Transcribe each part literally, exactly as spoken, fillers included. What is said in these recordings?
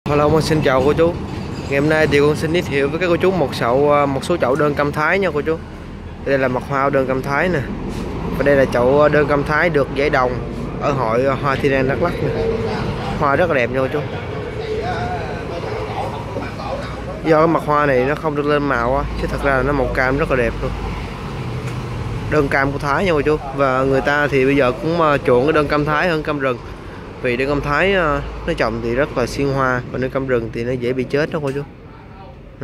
Hello, con xin chào cô chú. Ngày hôm nay thì con xin giới thiệu với các cô chú một chậu một số chậu đơn cam Thái nha cô chú. Đây là mặt hoa đơn cam Thái nè. Và đây là chậu đơn cam Thái được giải đồng ở hội Hoa Thiên An Đắk Lắk nè. Hoa rất là đẹp nha cô chú. Do cái mặt hoa này nó không được lên màu á, chứ thật ra là nó màu cam rất là đẹp luôn. Đơn cam của Thái nha cô chú. Và người ta thì bây giờ cũng chuộng cái đơn cam Thái hơn cam rừng. Vì đơn cam Thái nó trồng thì rất là xiên hoa, còn đơn cam rừng thì nó dễ bị chết đó cô chú. Nè.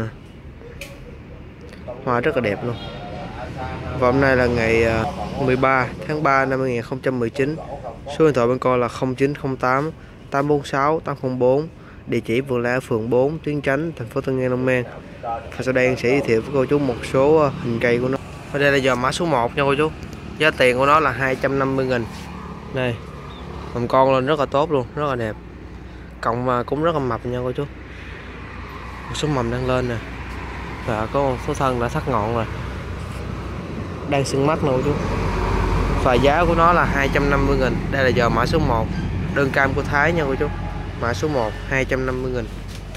Hoa rất là đẹp luôn. Và hôm nay là ngày mười ba tháng ba năm hai nghìn không trăm mười chín. Số điện thoại bên con là không chín không tám tám bốn sáu tám không bốn. Địa chỉ Vườn La, phường bốn, Tuyến Chánh, thành phố Tân An, Long An. Và sau đây em sẽ giới thiệu với cô chú một số hình cây của nó. Ở đây là giò mã số một nha cô chú. Giá tiền của nó là hai trăm năm mươi nghìn. Đây. Mầm con lên rất là tốt luôn, rất là đẹp. Cọng mà cũng rất là mập nha cô chú. Một số mầm đang lên nè. Và có một số thân đã thắt ngọn rồi. Đang sưng mắt nè cô chú. Và giá của nó là hai trăm năm mươi nghìn. Đây là giò mã số một, đơn cam của Thái nha cô chú. Mã số một hai trăm năm mươi nghìn.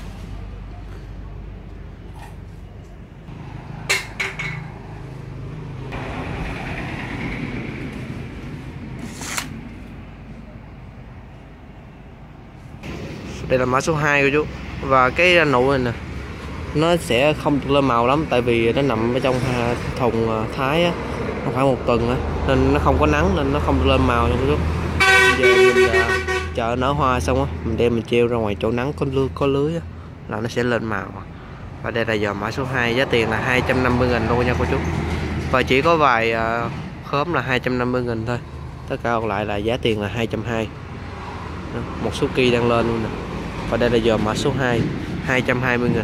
Đây là mã số hai cô chú. Và cái nụ này nè, nó sẽ không được lên màu lắm, tại vì nó nằm ở trong thùng Thái á, nó khoảng một tuần á, nên nó không có nắng nên nó không được lên màu nha cô chú. Bây giờ mình chờ nở hoa xong á, mình đem mình treo ra ngoài chỗ nắng có lưới có lưới á, là nó sẽ lên màu. Và đây là giò mã số hai, giá tiền là hai trăm năm mươi nghìn luôn nha cô chú. Và chỉ có vài khóm là hai trăm năm mươi nghìn thôi. Tất cả còn lại là giá tiền là hai trăm hai mươi. Một số kỳ đang lên luôn nè. Và đây là giò mã số hai, hai trăm hai mươi nghìn.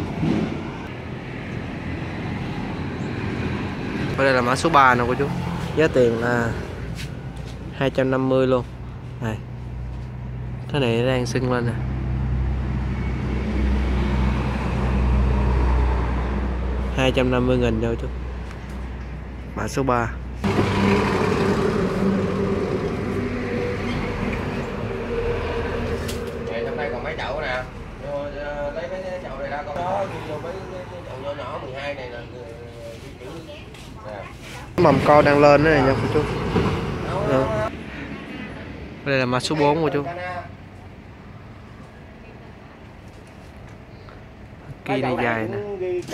Và đây là mã số ba nè cô chú. Giá tiền là hai trăm năm mươi luôn. Này. Cái này nó đang sưng lên nè. hai trăm năm mươi nghìn thôi chú. Mã số ba. Hôm nay còn mấy chậu nè. Lấy mấy chậu này ra con đó, vô mấy chậu nhỏ nhỏ mười hai này là mầm co đang lên đó này nha cô chú. Đó. Đây là mã số bốn cô chú. Kia này dài nè.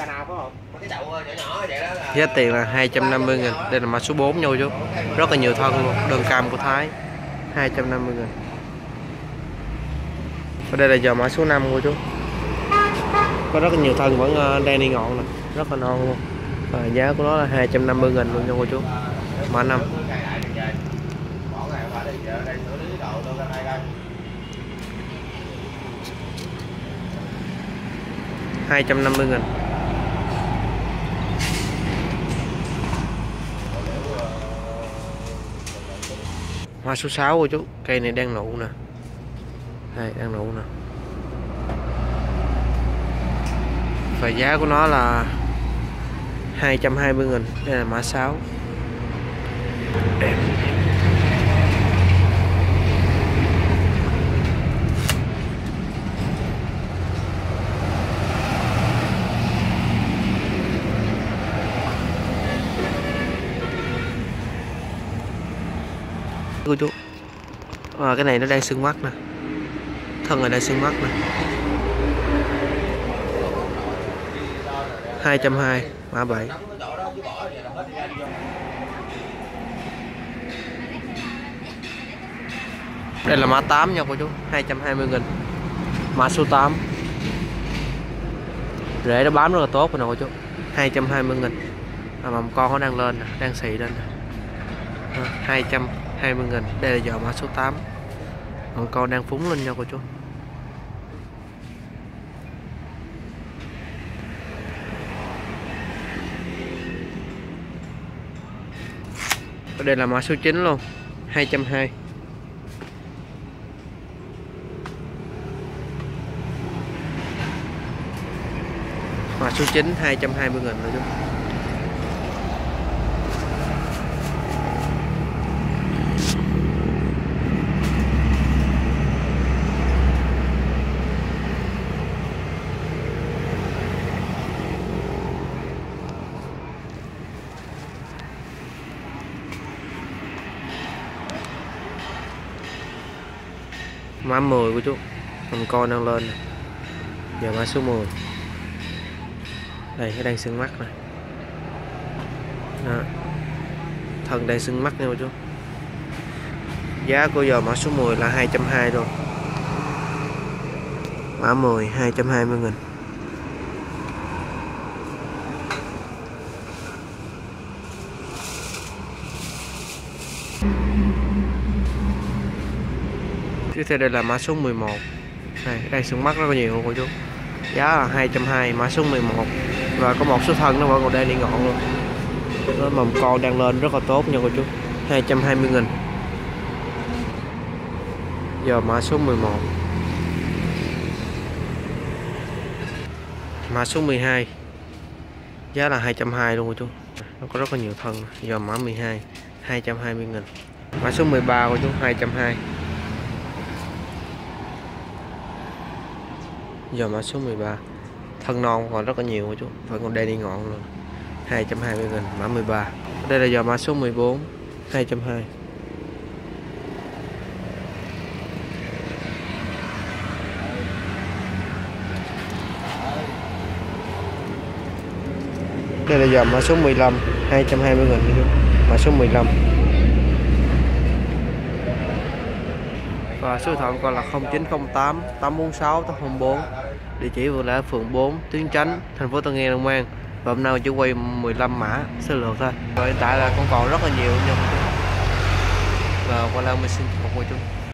Giá tiền là hai trăm năm mươi nghìn. Đây là mã số bốn nha cô chú. Rất là nhiều thân luôn, đơn cam của Thái. hai trăm năm mươi nghìn. Và đây là giò mã số năm cô chú. Có rất là nhiều thân vẫn đang đi ngọn nè, rất là non luôn. Và giá của nó là hai trăm năm mươi nghìn luôn nha cô chú. Mã năm. hai trăm năm mươi nghìn. Hoa số sáu cô chú. Cây này đang nụ nè. Đây, đang nụ nè. Và giá của nó là hai trăm hai mươi nghìn. Đây là mã sáu. Đẹp. Cô chú. À, cái này nó đang sưng mắt nè. Thân này đang sưng mắt nè. hai trăm hai mươi, mã bảy. Đây là mã tám nha cô chú, hai trăm hai mươi nghìn. Mã số tám. Rễ nó bám rất là tốt rồi nè cô chú. hai trăm hai mươi nghìn. À, mầm con nó đang lên nè, đang xị lên nè. À, hai trăm hai mươi nghìn. Đây là giò mã số tám. Mầm con đang phúng lên nha cô chú. Đây là mã số chín luôn, hai trăm hai mươi. Mã số chín hai trăm hai mươi nghìn rồi chú. Mã mười của chú. Còn con đang lên này. Giờ mã số mười. Đây, cái đang sưng mắt này. Đó. Thân đang sưng mắt nha chú. Giá của giờ mã số mười là hai trăm hai mươi luôn. Mã mười hai trăm hai mươi nghìn. Tiếp theo đây là mã số mười một. Đây, đây sưng mắt rất là nhiều cô chú. Giá là hai trăm hai mươi, mã số mười một. Và có một số thân nó vẫn còn đang đi ngọn luôn. Nó mầm con đang lên rất là tốt nha cô chú. hai trăm hai mươi nghìn. Giờ mã số mười một. Mã số mười hai. Giá là hai trăm hai mươi luôn cô chú. Nó có rất là nhiều thân. Giờ mã mười hai, hai trăm hai mươi nghìn. Mã số mười ba cô chú, hai trăm hai mươi. Giờ mã số mười ba. Thân non còn rất là nhiều cô chú, phải còn đang đi ngọn luôn. hai trăm hai mươi nghìn, mã mười ba. Đây là giờ mã số mười bốn, hai trăm hai mươi. Đây là giờ mã số mười lăm, hai trăm hai mươi nghìn cô chú. Mã số mười lăm. Và số điện thoại còn là không chín không tám tám bốn sáu tám không bốn. Địa chỉ vừa là phường bốn, Tuyến Chánh, thành phố Tân An, Long An. Và hôm nay chỉ quay mười lăm mã sơ lược thôi. Rồi hiện tại là con còn rất là nhiều nha. Và qua đây mình xin chào cô chú.